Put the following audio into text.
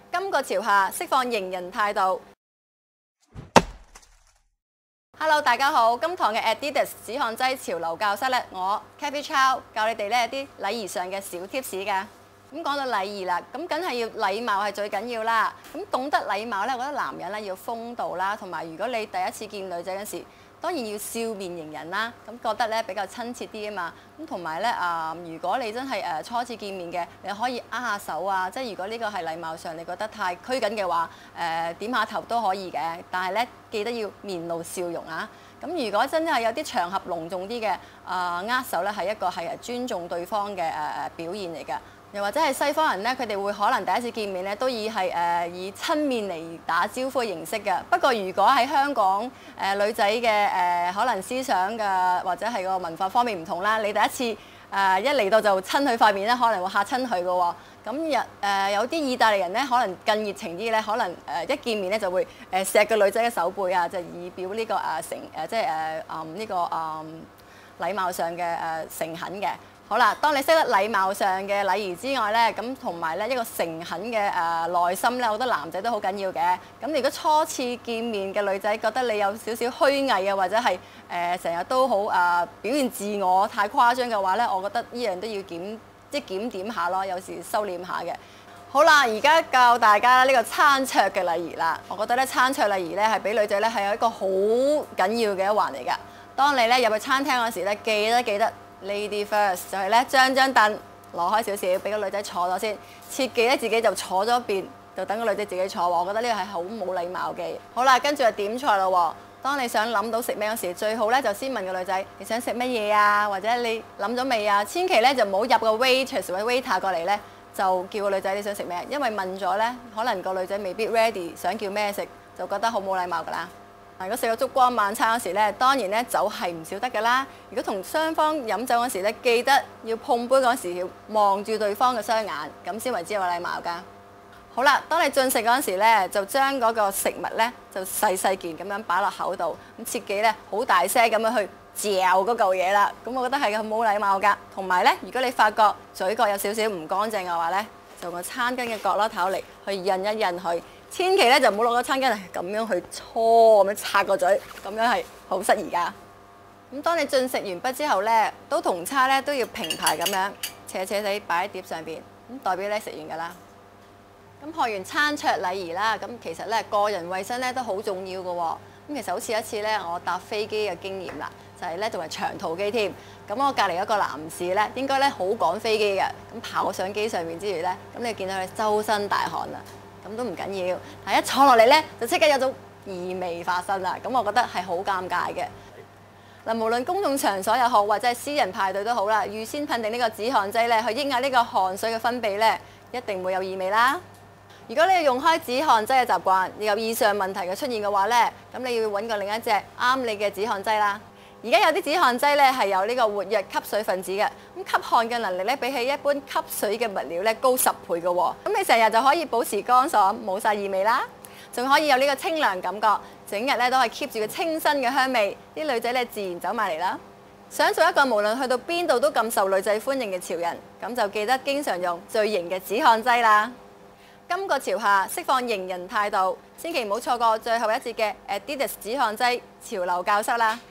今個潮下釋放型人態度。Hello， 大家好，今堂嘅 Adidas 止汗劑潮流教室咧，我 Kathy Chow 教你哋咧一啲禮儀上嘅小 tips 嘅。咁講到禮儀啦，咁梗係要禮貌係最緊要啦。咁懂得禮貌咧，我覺得男人咧要風度啦，同埋如果你第一次見女仔嗰時，當然要笑面迎人啦，咁覺得咧比較親切啲啊嘛。咁同埋咧如果你真係初次見面嘅，你可以握下手啊，即係如果呢個係禮貌上你覺得太拘謹嘅話，點下頭都可以嘅。但係咧記得要面露笑容啊。咁如果真係有啲場合隆重啲嘅，握手咧係一個係尊重對方嘅表現嚟㗎。又或者係西方人咧，佢哋會可能第一次見面咧，都以以親面嚟打招呼嘅形式嘅。不過如果喺香港女仔嘅可能思想嘅或者係個文化方面唔同啦，你第一次一嚟到就親佢塊面咧，可能會嚇親佢嘅喎。咁有啲意大利人咧，可能更熱情啲咧，可能一見面咧就會錫個女仔嘅手背啊，就以表呢個呢個禮貌上嘅誠懇嘅。好啦，當你識得禮貌上嘅禮儀之外咧，咁同埋咧一個誠懇嘅內心咧，我覺得男仔都好緊要嘅。咁如果初次見面嘅女仔覺得你有少少虛偽啊，或者係成日都好表現自我太誇張嘅話咧，我覺得呢樣都要檢點下咯，有時收斂下嘅。好啦，而家教大家呢個餐桌嘅禮儀啦。我覺得咧餐桌禮儀咧係俾女仔咧係有一個好緊要嘅一環嚟㗎。當你咧入去餐廳嗰時咧，記得。Lady first 就係咧將張凳攞開少少，俾個女仔坐咗先，切記咧自己就坐咗邊，就等個女仔自己坐喎。我覺得呢個係好冇禮貌嘅。好啦，跟住就點菜咯喎。當你想諗到食咩嗰時，最好咧就先問個女仔你想食乜嘢啊，或者你諗咗未啊？千祈咧就唔好入個 waitress 或者 waiter 過嚟咧，就叫個女仔你想食咩，因為問咗咧，可能個女仔未必 ready 想叫咩食，就覺得好冇禮貌㗎啦。如果食個燭光晚餐嗰時咧，當然咧酒係唔少得㗎啦。如果同雙方飲酒嗰時咧，記得要碰杯嗰時要望住對方嘅雙眼，咁先為之有禮貌㗎。好啦，當你進食嗰時咧，就將嗰個食物咧就細件咁樣擺落口度，咁切記咧好大聲咁樣去嚼嗰嚿嘢啦。咁我覺得係冇禮貌㗎。同埋咧，如果你發覺嘴角有少少唔乾淨嘅話咧，就個餐巾嘅角落頭嚟去印一印佢。千祈咧就唔好攞個餐巾咁樣去搓咁樣擦個嘴，咁樣係好失儀㗎。咁當你進食完畢之後咧，都同叉咧都要平排咁樣斜地擺喺碟上邊，咁代表咧食完㗎啦。咁學完餐桌禮儀啦，咁其實咧個人衞生咧都好重要㗎喎。咁其實好似一次咧，我搭飛機嘅經驗啦，就係咧仲係長途機添。咁我隔離一個男士咧，應該咧好趕飛機嘅，咁跑上機上面之餘咧，咁你見到佢周身大汗啦。咁都唔緊要，但係一坐落嚟咧，就即刻有種異味發生啦。咁我覺得係好尷尬嘅。嗱，無論公眾場所又好，或者係私人派對都好啦，預先噴定呢個止汗劑咧，去抑壓呢個汗水嘅分泌咧，一定會有異味啦。如果你要用開止汗劑嘅習慣，有以上問題嘅出現嘅話咧，咁你要揾個另一隻啱你嘅止汗劑啦。而家有啲止汗劑咧係有呢個活躍吸水分子嘅，咁吸汗嘅能力咧比起一般吸水嘅物料咧高10倍嘅喎。咁你成日就可以保持乾爽，冇晒異味啦，仲可以有呢個清涼感覺，整日咧都係 keep 住個清新嘅香味，啲女仔咧自然走埋嚟啦。想做一個無論去到邊度都咁受女仔歡迎嘅潮人，咁就記得經常用最型嘅止汗劑啦。今個潮下釋放型人態度，千祈唔好錯過最後一節嘅 Adidas 止汗劑潮流教室啦！